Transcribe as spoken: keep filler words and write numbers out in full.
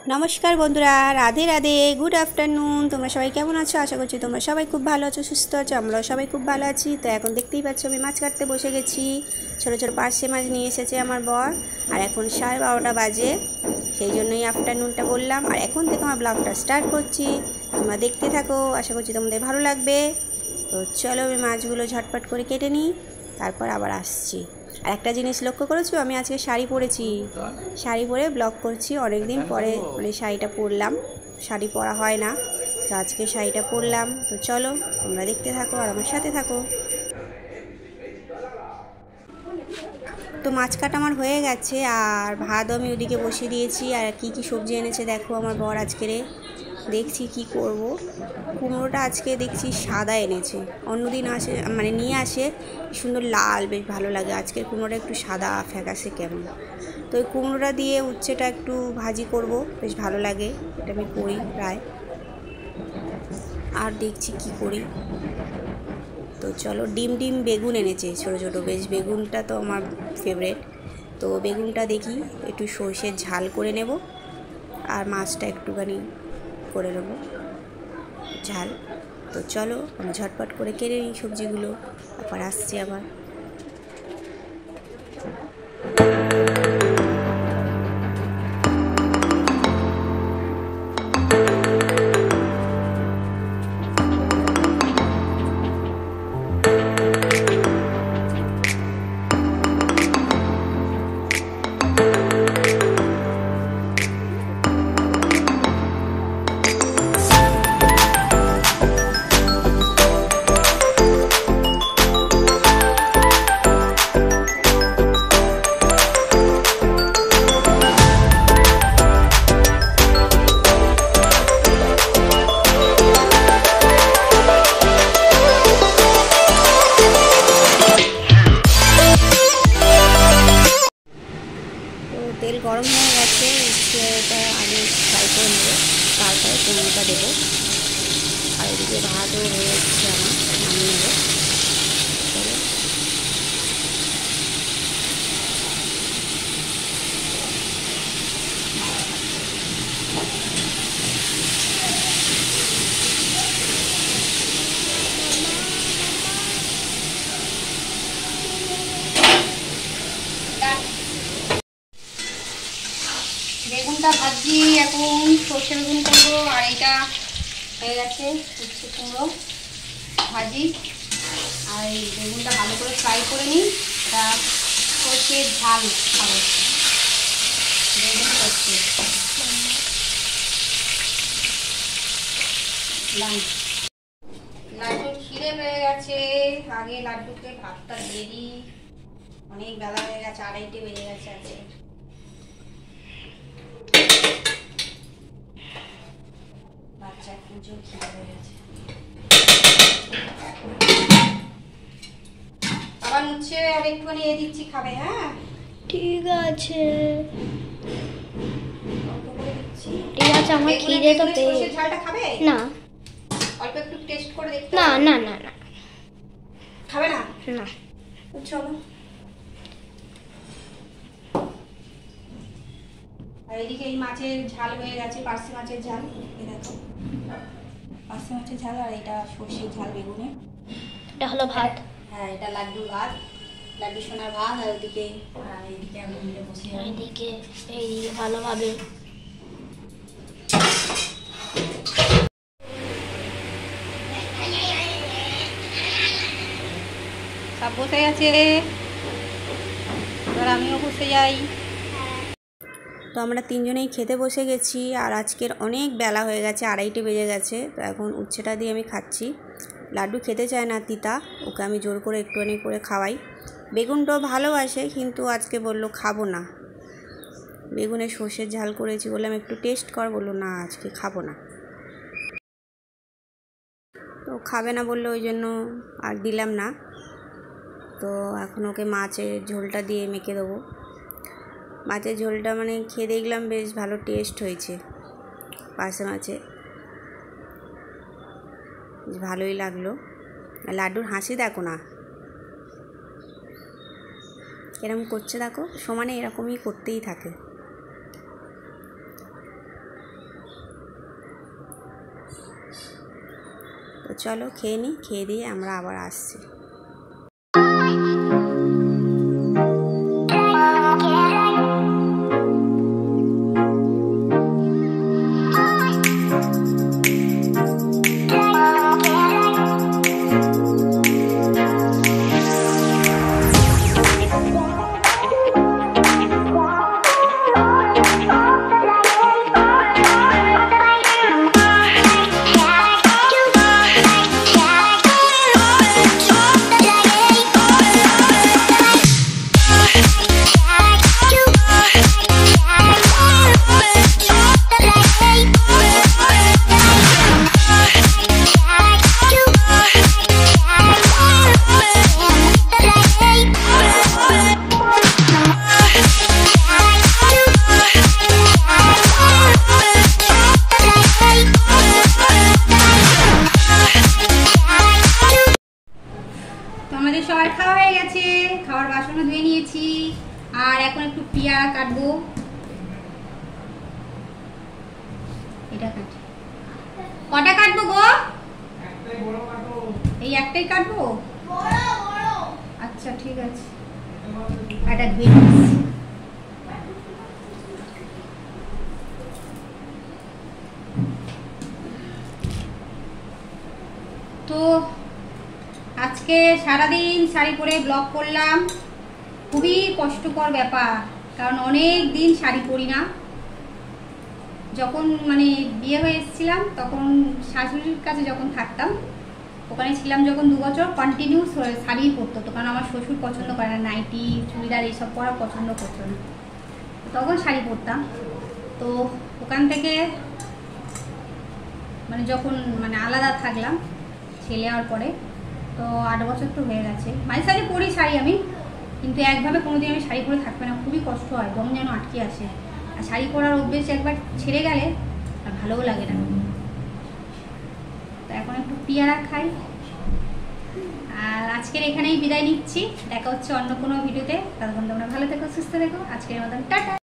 नमस्कार बंधुरा Radhe Radhe good afternoon तुम्हारा सबाई केमन आछो आशा करछि तुम्हारा सबाई खूब भालो आछो सुस्थ आछो आमराओ सबाई खूब भालो आछि। तो एखन देखतेई पाच्छो आमि माछ काटते बसे गेछि। छोटो छोटो पार्शे माछ निये एसेछे आमार बर और एखन साढ़े बारोटा बाजे सेई जोन्नोई आफ्टरनूनटा बोललाम। और एखन थेके आमार ब्लगटा स्टार्ट करछि, तोमरा देखते थाको, आशा करछि तोमादेर भालो लागबे। तो चलो आमि माछगुलो झटपट करे केटे निई, तारपर आबार आसछि। और एक जिनिस लक्ष्य करेছো আমি আজকে শাড়ি পরেছি, শাড়ি পরে ব্লগ করছি। অনেক দিন পরে মানে শাড়িটা পরলাম, শাড়ি পরা হয় না, তো আজকে শাড়িটা পরলাম। তো চলো তোমরা দেখতে থাকো আর আমার সাথে থাকো। তো মাছ কাটা আমার হয়ে গেছে আর ভাত আমি ওদিকে বসিয়ে দিয়েছি। আর কি কি সবজি এনেছে দেখো আমার বর আজকে, দেখছি কি করব। কুমড়োটা আজকে দেখছি সাদা এনেছে, অন্যদিন আসে মানে নিয়ে আসে সুন্দর লাল, বেশ ভালো লাগে। আজকের কুমড়োটা একটু সাদা ফ্যাকাসে কেমন। তো ওই কুমড়োটা দিয়ে উচ্ছেটা একটু ভাজি করব, বেশ ভালো লাগে, এটা আমি করি প্রায়। আর দেখছি কি করি। তো চলো ডিম ডিম বেগুন এনেছে ছোটো ছোটো, বেশ বেগুনটা তো আমার ফেভারিট। তো বেগুনটা দেখি একটু সর্ষের ঝাল করে নেব আর মাছটা একটুখানি করে নেব ঝাল। তো চলো আমি ঝটপট করে কেটে নিই সবজিগুলো, তারপর আসছি আবার। তেল গরম হয়ে গেছে, উচ্ছেটা আগে ফ্রাই করে নেব, তারপরে কুমড়োটা দেবো। আর এদিকে ভাতও হয়ে যাচ্ছে আমার, নামিয়ে নেব। চলো বেগুনটা ভাজি, এখন সর্ষে বেগুন করবো। আর এইটা হয়ে গেছে উচ্ছে কুমড়ো ভাজি। আর এই বেগুনটা ভালো করে ফ্রাই করে নিই, এটা সর্ষের ঝাল খাবো। বেগুন সর্ষে লাড্ডুর খিদে পেয়ে গেছে, আগে লাড্ডুকে ভাতটা দিয়ে দিই। অনেক বেলা হয়ে গেছে, আড়াইটে বেজে গেছে আছে। বাচ্চা প্রচুর খিদে হয়ে গেছে। আবার হচ্ছে আর একটুখানি এ দিচ্ছি, খাবে? হ্যাঁ ঠিক আছে ঠিক আছে, আমার খিদে তো পেয়ে। ঝালটা খাবে না, অল্প একটু টেস্ট করে দেখতে। না না না না খাবে না? না চলো। আর এদিকে এই মাছের ঝাল হয়ে গেছে, পার্শে মাছের ঝাল, এই দেখো পার্শে মাছের ঝাল। আর এটা সর্ষের ঝাল বেগুনে। এটা হলো ভাত। হ্যাঁ এটা লাড্ডু ভাত, লাড্ডু সোনার ভাত। আর ওদিকে আর এইদিকে আমি মিলে বসে, এইদিকে এইদিকে ভালোভাবে সব বসে গেছে, এবার আমিও বসে যাই। তো আমরা তিনজনেই খেতে বসে গেছি। আর আজকের অনেক বেলা হয়ে গেছে, আড়াইটে বেজে গেছে। তো এখন উচ্ছেটা দিয়ে আমি খাচ্ছি। লাড্ডু খেতে চায় না তিতা, ওকে আমি জোর করে একটুখানি করে খাওয়াই। বেগুনটাও ভালোবাসে, কিন্তু আজকে বললো খাবো না। বেগুনের সর্ষের ঝাল করেছি, বললাম একটু টেস্ট কর, বললো না আজকে খাবো না। তো খাবে না বললো, ওই জন্য আর দিলাম না। তো এখন ওকে মাছের ঝোলটা দিয়ে মেখে দেবো। মাছের ঝোলটা মানে খেয়ে দেখলাম বেশ ভালো টেস্ট হয়েছে, পার্শে মাছে ভালোই লাগলো। লাড্ডুর হাসি দেখো না, এরকম করছে দেখো, সমানে এরকমই করতেই থাকে। চলো খেয়ে নিই, খেয়ে দিয়ে আমরা আবার আসছি। সবার খাওয়া হয়ে গেছে, খাওয়ার বাসনও ধুয়ে নিয়েছি, আর এখন একটু পেয়ারা কাটবো। এটা কাটি, কটা কাটবো গো? এই একটাই কাটবো? আচ্ছা ঠিক আছে, এটা ধুয়ে নিচ্ছি। তো আজকে সারাদিন শাড়ি পরে ব্লগ করলাম, খুবই কষ্টকর ব্যাপার, কারণ অনেক দিন শাড়ি পরি না। যখন মানে বিয়ে হয়ে এসেছিলাম তখন শাশুড়ির কাছে যখন থাকতাম, ওখানে ছিলাম যখন দু বছর, কন্টিনিউ শাড়ি পরতো, তো কারণ আমার শ্বশুর পছন্দ করে না, নাইটি চুড়িদার এইসব পরা পছন্দ করতো না, তখন শাড়ি পরতাম। তো ওখান থেকে মানে যখন মানে আলাদা থাকলাম ছেলে হওয়ার পরে, তো আট বছর তো হয়ে গেছে, মাঝে সাঝে পরি শাড়ি আমি, কিন্তু একভাবে কোনোদিন আমি শাড়ি পরে থাকবে না, খুবই কষ্ট হয়, দম যেন আটকে আসে। আর শাড়ি পরার অভ্যেস একবার ছেড়ে গেলে আর ভালোও লাগে না। তো এখন একটু পেয়ারা খাই, আর আজকের এখানেই বিদায় নিচ্ছি। দেখা হচ্ছে অন্য কোনো ভিডিওতে, ততক্ষণ তোমরা ভালো থেকো, সুস্থ থেকো। আজকের মতন টাটা।